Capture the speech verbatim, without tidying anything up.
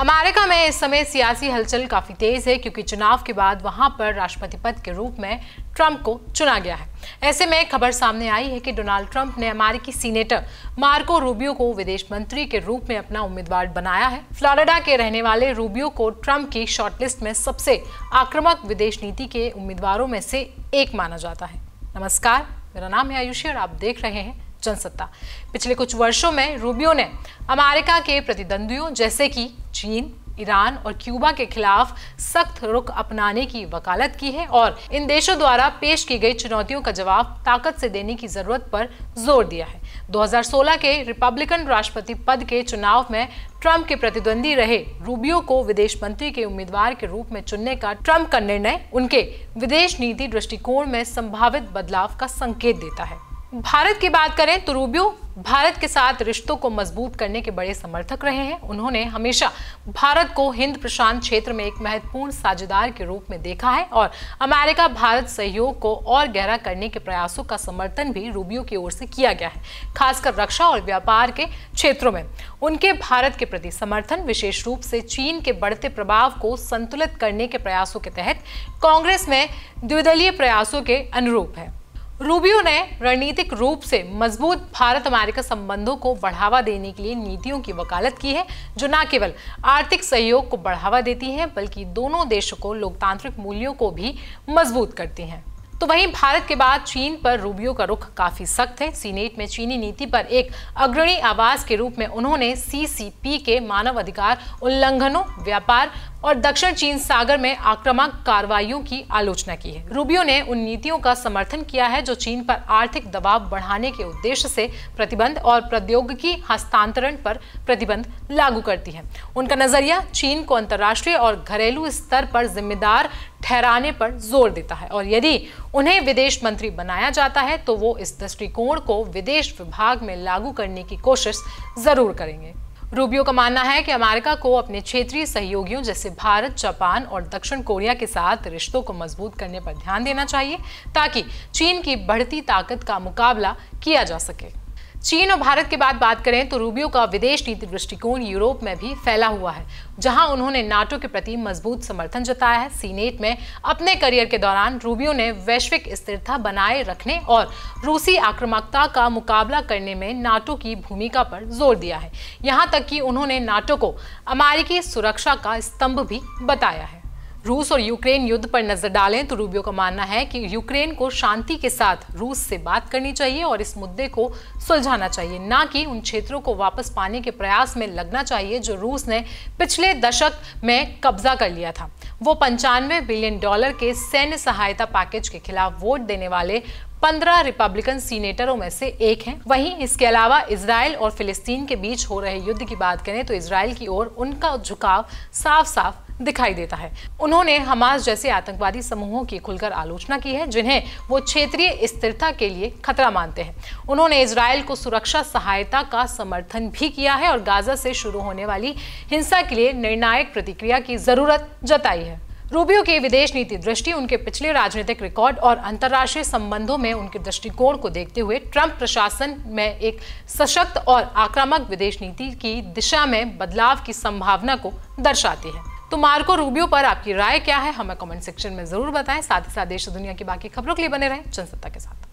America में इस समय सियासी हलचल काफी तेज है क्योंकि चुनाव के बाद वहां पर राष्ट्रपति पद के रूप में ट्रंप को चुना गया है। ऐसे में खबर सामने आई है कि डोनाल्ड ट्रंप ने अमेरिकी सीनेटर मार्को रूबियो को विदेश मंत्री के रूप में अपना उम्मीदवार बनाया है। फ्लोरिडा के रहने वाले रूबियो को ट्रंप की शॉर्टलिस्ट में सबसे आक्रामक विदेश नीति के उम्मीदवारों में से एक माना जाता है। नमस्कार, मेरा नाम है आयुषी और आप देख रहे हैं जनसत्ता। पिछले कुछ वर्षों में रूबियो ने अमेरिका के प्रतिद्वंदियों जैसे कि चीन, ईरान और क्यूबा के खिलाफ सख्त रुख अपनाने की वकालत की है और इन देशों द्वारा पेश की गई चुनौतियों का जवाब ताकत से देने की जरूरत पर जोर दिया है। दो हज़ार सोलह के रिपब्लिकन राष्ट्रपति पद के चुनाव में ट्रंप के प्रतिद्वंदी रहे रूबियो को विदेश मंत्री के उम्मीदवार के रूप में चुनने का ट्रंप का निर्णय उनके विदेश नीति दृष्टिकोण में संभावित बदलाव का संकेत देता है। भारत की बात करें तो रूबियो भारत के साथ रिश्तों को मजबूत करने के बड़े समर्थक रहे हैं। उन्होंने हमेशा भारत को हिंद प्रशांत क्षेत्र में एक महत्वपूर्ण साझेदार के रूप में देखा है और अमेरिका भारत सहयोग को और गहरा करने के प्रयासों का समर्थन भी रूबियो की ओर से किया गया है, खासकर रक्षा और व्यापार के क्षेत्रों में। उनके भारत के प्रति समर्थन विशेष रूप से चीन के बढ़ते प्रभाव को संतुलित करने के प्रयासों के तहत कांग्रेस में द्विदलीय प्रयासों के अनुरूप है। रूबियो ने रणनीतिक रूप से मजबूत भारत अमेरिका संबंधों को बढ़ावा देने के लिए नीतियों की वकालत की है जो न केवल आर्थिक सहयोग को बढ़ावा देती हैं बल्कि दोनों देशों को लोकतांत्रिक मूल्यों को भी मजबूत करती हैं। तो वहीं भारत के बाद चीन पर रूबियो का रुख काफी सख्त है। सीनेट में चीनी नीति पर एक अग्रणी आवाज के रूप में उन्होंने सी सी पी के मानव अधिकार उल्लंघनों, व्यापार और दक्षिण चीन सागर में आक्रामक कार्रवाइयों की आलोचना की है। रूबियो ने उन नीतियों का समर्थन किया है जो चीन पर आर्थिक दबाव बढ़ाने के उद्देश्य से प्रतिबंध और प्रौद्योगिकी हस्तांतरण पर प्रतिबंध लागू करती है। उनका नजरिया चीन को अंतर्राष्ट्रीय और घरेलू स्तर पर जिम्मेदार ठहराने पर जोर देता है और यदि उन्हें विदेश मंत्री बनाया जाता है तो वो इस दृष्टिकोण को विदेश विभाग में लागू करने की कोशिश जरूर करेंगे। रूबियो का मानना है कि अमेरिका को अपने क्षेत्रीय सहयोगियों जैसे भारत, जापान और दक्षिण कोरिया के साथ रिश्तों को मजबूत करने पर ध्यान देना चाहिए ताकि चीन की बढ़ती ताकत का मुकाबला किया जा सके। चीन और भारत के बाद बात करें तो रूबियो का विदेश नीति दृष्टिकोण यूरोप में भी फैला हुआ है, जहां उन्होंने नाटो के प्रति मजबूत समर्थन जताया है। सीनेट में अपने करियर के दौरान रूबियो ने वैश्विक स्थिरता बनाए रखने और रूसी आक्रामकता का मुकाबला करने में नाटो की भूमिका पर जोर दिया है। यहां तक कि उन्होंने नाटो को अमेरिकी सुरक्षा का स्तंभ भी बताया है। रूस और यूक्रेन युद्ध पर नजर डालें तो रूबियो का मानना है कि यूक्रेन को शांति के साथ रूस से बात करनी चाहिए और इस मुद्दे को सुलझाना चाहिए, ना कि उन क्षेत्रों को वापस पाने के प्रयास में लगना चाहिए जो रूस ने पिछले दशक में कब्जा कर लिया था। वो पंचानवे बिलियन डॉलर के सैन्य सहायता पैकेज के खिलाफ वोट देने वाले पंद्रह रिपब्लिकन सीनेटरों में से एक हैं। वहीं इसके अलावा इजराइल और फिलिस्तीन के बीच हो रहे युद्ध की बात करें तो इजराइल की ओर उनका झुकाव साफ साफ दिखाई देता है। उन्होंने हमास जैसे आतंकवादी समूहों की खुलकर आलोचना की है जिन्हें वो क्षेत्रीय स्थिरता के लिए खतरा मानते हैं। उन्होंने इजराइल को सुरक्षा सहायता का समर्थन भी किया है और गाजा से शुरू होने वाली हिंसा के लिए निर्णायक प्रतिक्रिया की जरूरत जताई है। रूबियो की विदेश नीति दृष्टि उनके पिछले राजनीतिक रिकॉर्ड और अंतर्राष्ट्रीय संबंधों में उनके दृष्टिकोण को देखते हुए ट्रंप प्रशासन में एक सशक्त और आक्रामक विदेश नीति की दिशा में बदलाव की संभावना को दर्शाती है। तो मार्को रूबियो पर आपकी राय क्या है, हमें कमेंट सेक्शन में जरूर बताएं। साथ ही साथ देश और दुनिया की बाकी खबरों के लिए बने रहें जनसत्ता के साथ।